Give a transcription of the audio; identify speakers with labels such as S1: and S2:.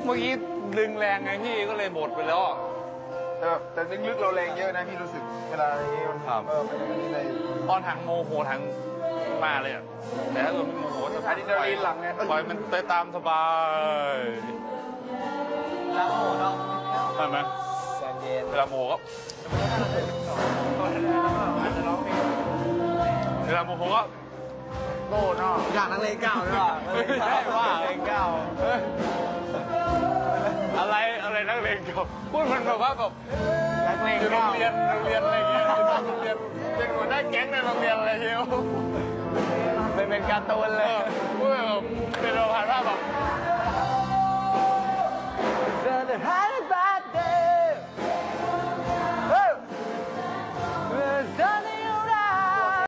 S1: เมื่อกี้ดึงแรงไงพี่ก็เลยบดไปแล้ว
S2: แต่ลึกๆเราแรงเยอะนะพี่รู้สึกเวลาอย่างนี้มันมันนี่เลย
S1: ตอนถังโมโหถังมาเลยอ่ะแต่ถ้าเกิดไม่โมโหจะปล่อยมันไปตามสบาย
S3: แล้วโมเนาะ
S1: ใช่ไหมเวลาโมก็เวลาโมโหก็โก้เนาะ
S3: อยากนักเลงเก่าด้วย
S1: ใช่ว่านักเลงเก่าอะไรนักเลงเก่าพูดมันแบบว่าแบบ
S3: นักเลง
S1: อยู่โร
S3: เก่าง
S1: เรียนอะไรเงี้ยอยู่โรงเรียนเป็นหัวหน้าแก๊งในโรงเรียนอะไรเงี้ย
S3: เป็นการ์ตูนเลย
S1: พูดแบบเป็นเราผ่านว่าแบบ